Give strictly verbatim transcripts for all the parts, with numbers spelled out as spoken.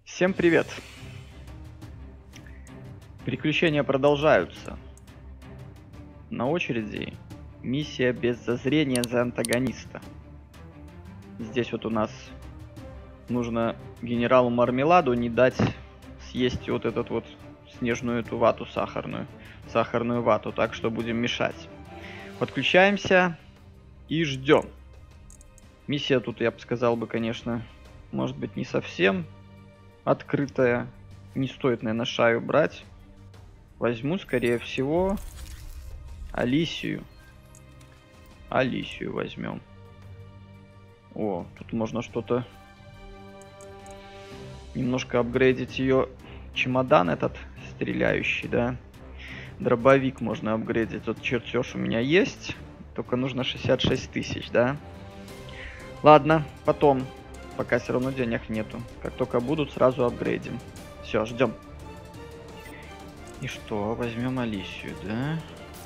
Всем привет! Приключения продолжаются. На очереди миссия без зазрения за антагониста. Здесь вот у нас нужно генералу Мармеладу не дать съесть вот этот вот снежную эту вату сахарную. Сахарную вату, так что будем мешать. Подключаемся и ждем. Миссия тут, я бы сказал бы, конечно, может быть не совсем открытая. Не стоит, наверное, шаю брать. Возьму, скорее всего, Алисию. Алисию возьмем. О, тут можно что-то немножко апгрейдить ее чемодан этот стреляющий, да. Дробовик можно апгрейдить. Тут чертеж у меня есть. Только нужно шестьдесят шесть тысяч, да. Ладно, потом. Пока все равно денег нету. Как только будут, сразу апгрейдим. Все, ждем. И что, возьмем Алисию, да?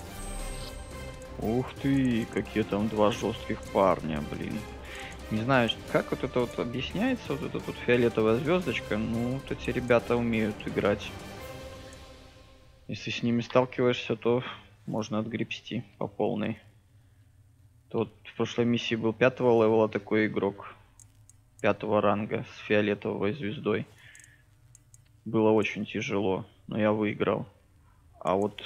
Ух ты, какие там два жестких парня, блин. Не знаю, как вот это вот объясняется, вот эта вот фиолетовая звездочка. Ну, вот эти ребята умеют играть. Если с ними сталкиваешься, то можно отгребсти по полной. То вот в прошлой миссии был пятого левела такой игрок. Пятого ранга с фиолетовой звездой. Было очень тяжело, но я выиграл. А вот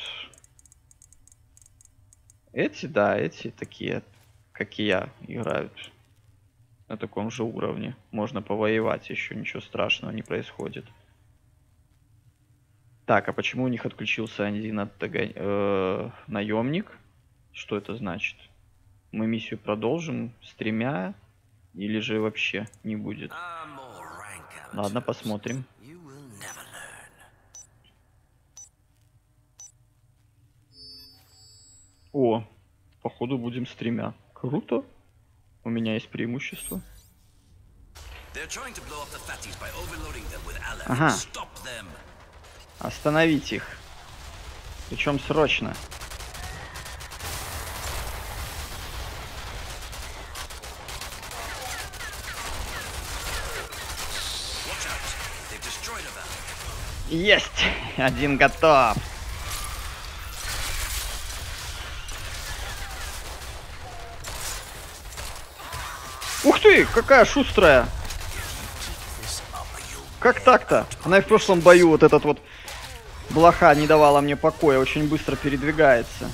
эти, да, эти такие, как и я, играют на таком же уровне. Можно повоевать, еще ничего страшного не происходит. Так, а почему у них отключился один антагон... э, наемник? Что это значит? Мы миссию продолжим с тремя, или же вообще не будет? Ладно, посмотрим. О, походу будем с тремя. Круто. У меня есть преимущество. Ага. Остановить их. Причем срочно. Есть! Один готов. Ух ты, какая шустрая! Как так-то? Она и в прошлом бою вот этот вот блоха не давала мне покоя, очень быстро передвигается.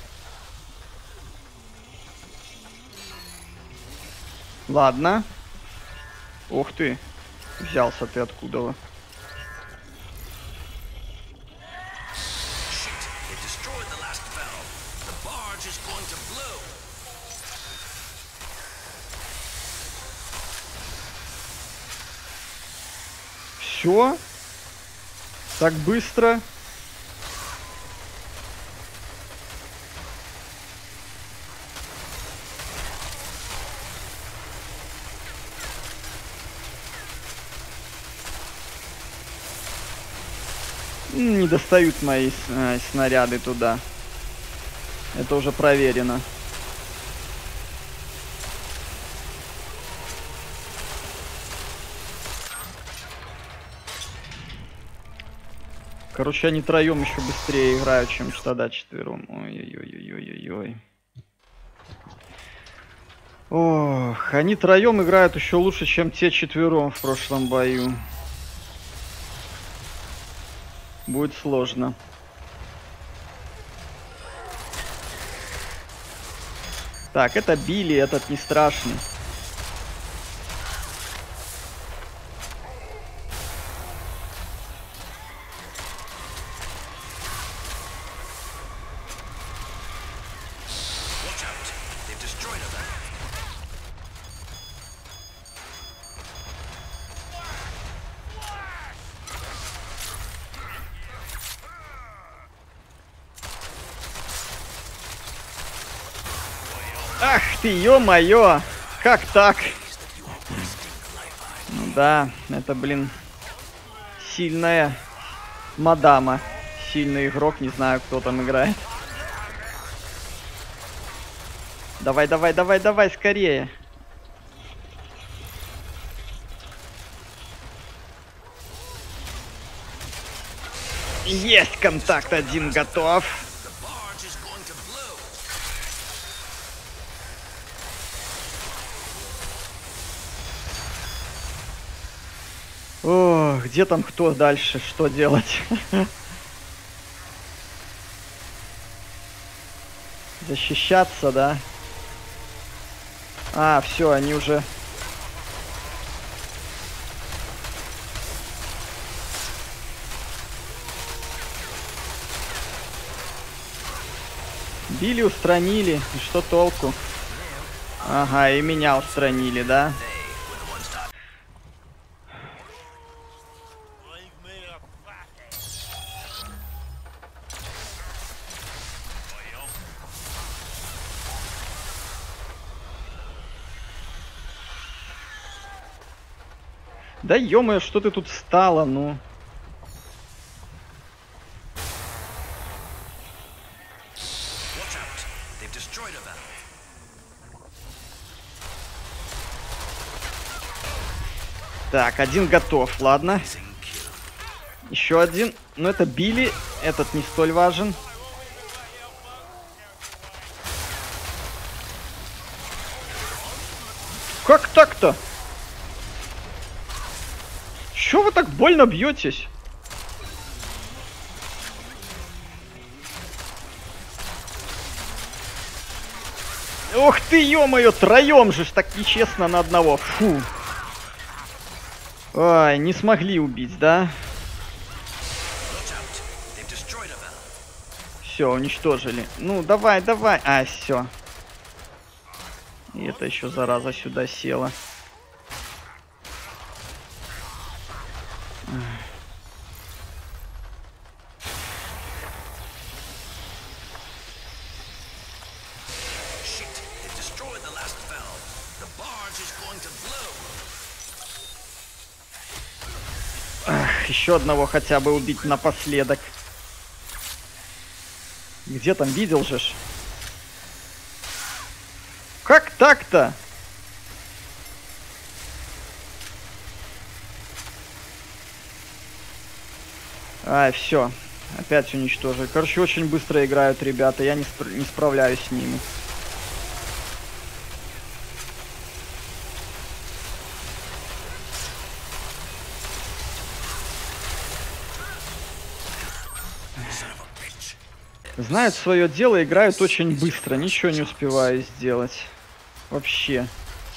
Ладно. Ух ты, взялся ты откуда-то. Все? Так быстро? Не достают мои э, снаряды туда. Это уже проверено. Короче, они троем еще быстрее играют, чем тогда четвером. Ой-ой-ой-ой-ой-ой-ой. Ох, они троем играют еще лучше, чем те четвером в прошлом бою. Будет сложно. Так, это Билли, этот не страшный. Ах ты, ё-моё! Как так? Ну да, это, блин, сильная мадама. Сильный игрок, не знаю, кто там играет. Давай, давай, давай, давай, скорее. Есть контакт, один готов. О, где там кто дальше? Что делать? Защищаться, да? А, все, они уже... Билли устранили. И что толку? Ага, и меня устранили, да? Да ё-моё, что ты тут встала, ну? Так, один готов, ладно. Еще один. Но это Билли. Этот не столь важен. Как так-то? Чё вы так больно бьетесь? Ох ты, ё-моё, троем же ж так нечестно на одного. Фу. Ой, не смогли убить, да? Все, уничтожили. Ну, давай, давай. А, все. И это еще зараза сюда села. Ах, еще одного хотя бы убить напоследок. Где там, видел же ж? Как так-то? Ай, все. Опять уничтожили. Короче, очень быстро играют ребята. Я не, спр не справляюсь с ними. Знают свое дело, играют очень быстро. Ничего не успеваю сделать. Вообще.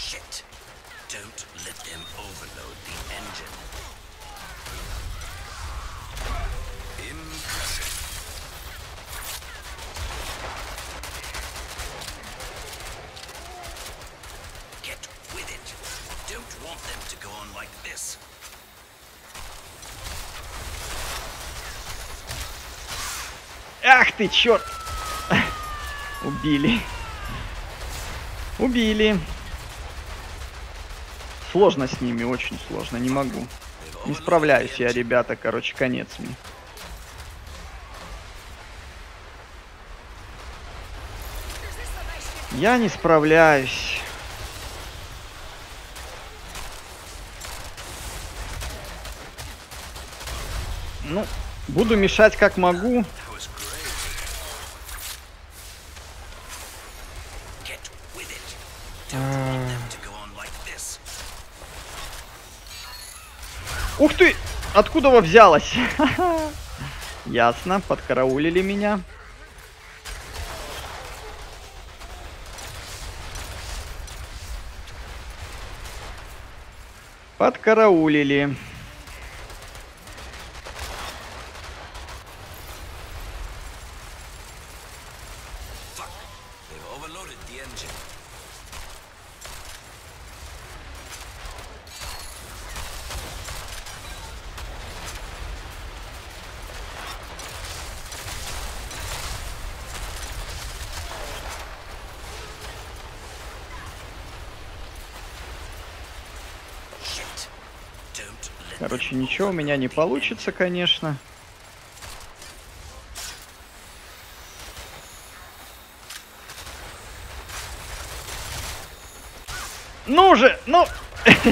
Ах ты, черт! Убили. Убили. Сложно с ними, очень сложно, не могу. Не справляюсь я, ребята, короче, конец мне. Я не справляюсь. Ну, буду мешать как могу. Ух ты! Откуда вы взялась? Ясно, подкараулили меня. Подкараулили. Короче, ничего у меня не получится, конечно. Ну же, ну!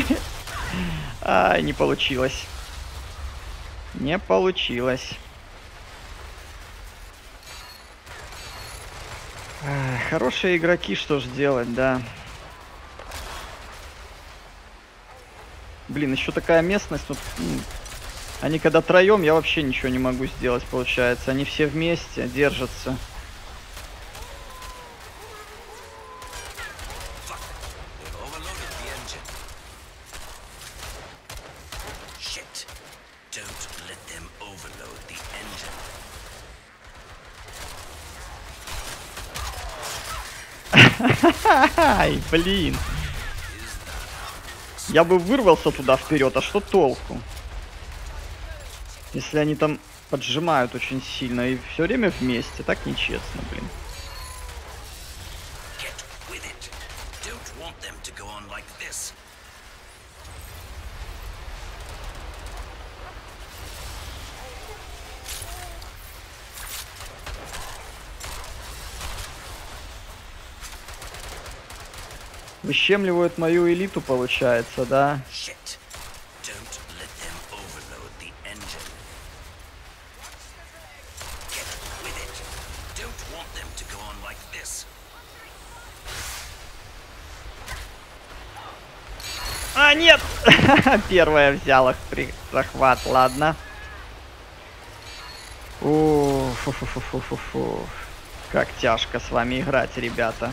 Ай, не получилось. Не получилось. Эх, хорошие игроки, что ж делать, да. Блин, еще такая местность. Вот, ну, они когда троем, я вообще ничего не могу сделать, получается. Они все вместе держатся. Ай, блин. Я бы вырвался туда вперед, а что толку? Если они там поджимают очень сильно и все время вместе, так нечестно, блин. Выщемливают мою элиту, получается, да? А, нет! Первая взяла при захват, ладно. О, фу-фу-фу-фу-фу-фу. Как тяжко с вами играть, ребята.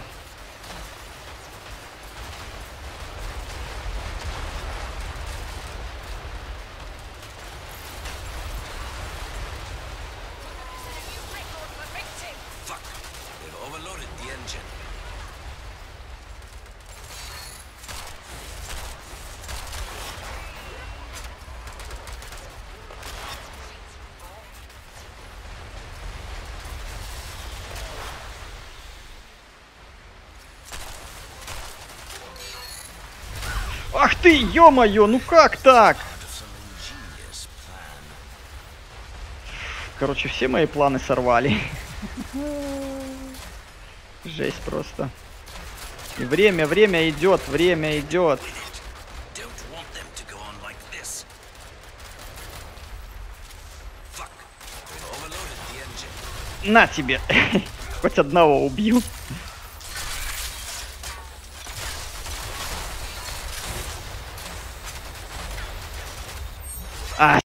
Ах ты, ё-моё, ну как так? Короче, все мои планы сорвали. Жесть просто. И время, время идет, время идет. На тебе. Хоть одного убью. А.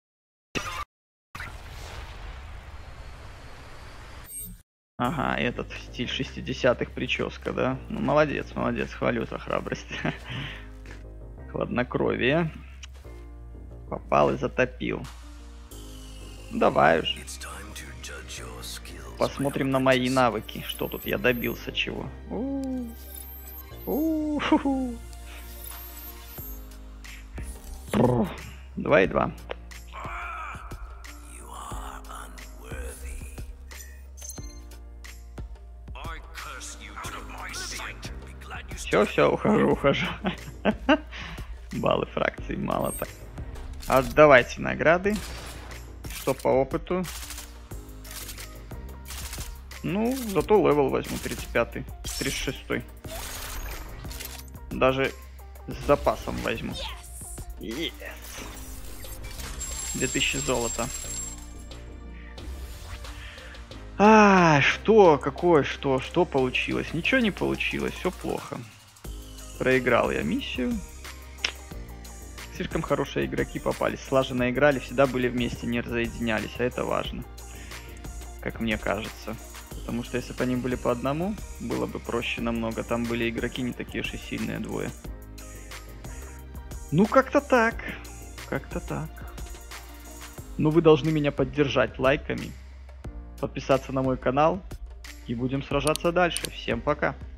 Ага, этот стиль шестидесятых прическа, да? Ну, молодец, молодец, хвалю за храбрость. Хладнокровие. Попал и затопил. Давай уж. Посмотрим на мои навыки. Что тут я добился чего. Два и два. Все, все, ухожу, ухожу. Баллы фракции мало так. Отдавайте награды. Что по опыту? Ну, зато левел возьму тридцать пятый, тридцать шестой. Даже с запасом возьму. Yes. две тысячи золота. А, что, какое, что, что получилось? Ничего не получилось, все плохо. Проиграл я миссию. Слишком хорошие игроки попались. Слаженно играли, всегда были вместе, не разъединялись, а это важно. Как мне кажется. Потому что если бы они были по одному, было бы проще намного. Там были игроки не такие уж и сильные, двое. Ну, как-то так. Как-то так. Но вы должны меня поддержать лайками, подписаться на мой канал, и будем сражаться дальше. Всем пока.